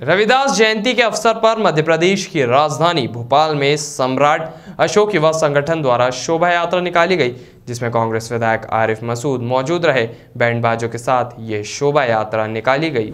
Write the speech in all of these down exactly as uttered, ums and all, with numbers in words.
रविदास जयंती के अवसर पर मध्य प्रदेश की राजधानी भोपाल में सम्राट अशोक युवा संगठन द्वारा शोभा यात्रा निकाली गई, जिसमें कांग्रेस विधायक आरिफ मसूद मौजूद रहे। बैंड बाजों के साथ ये शोभा यात्रा निकाली गई।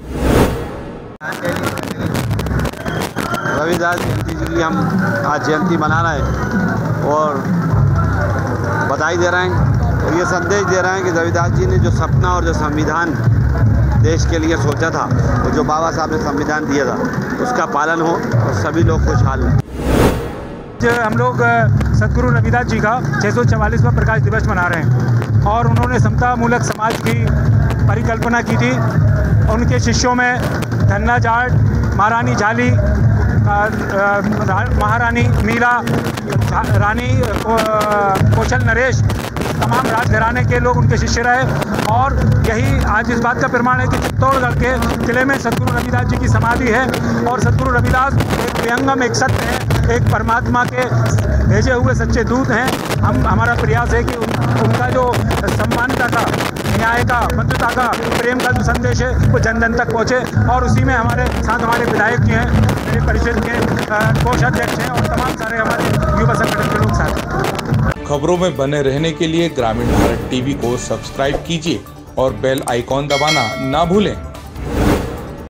रविदास जयंती जी की हम आज जयंती मना रहे हैं और बधाई दे रहे हैं और ये संदेश दे रहे हैं कि रविदास जी ने जो सपना और जो संविधान देश के लिए सोचा था और जो बाबा साहब ने संविधान दिया था उसका पालन हो और सभी लोग खुशहाल रहें। हम लोग सदगुरु रविदास जी का छः सौ चवालीसवां प्रकाश दिवस मना रहे हैं और उन्होंने समता मूलक समाज की परिकल्पना की थी। उनके शिष्यों में धन्ना जाट, महारानी झाली, महारानी मीरा, रानी कौशल नरेश, तमाम राजघराने के लोग उनके शिष्य रहे। और यही आज इस बात का प्रमाण है कि चित्तौड़गढ़ के किले में सदगुरु रविदास जी की समाधि है और सदगुरु रविदास एक विहंगम, एक सत्य है, एक परमात्मा के भेजे हुए सच्चे दूत हैं। हम हमारा प्रयास है कि उन, उनका जो सम्मानता का, न्याय का, बंधुता का, प्रेम का जो संदेश है वो जन जन तक पहुँचे। और उसी में हमारे साथ हमारे विधायक जी हैं, मेरे परिषद के कोषाध्यक्ष हैं और तमाम सारे हमारे युवा संगठन के लोग साथ हैं। खबरों में बने रहने के लिए ग्रामीण भारत टीवी को सब्सक्राइब कीजिए और बेल आइकॉन दबाना ना भूलें।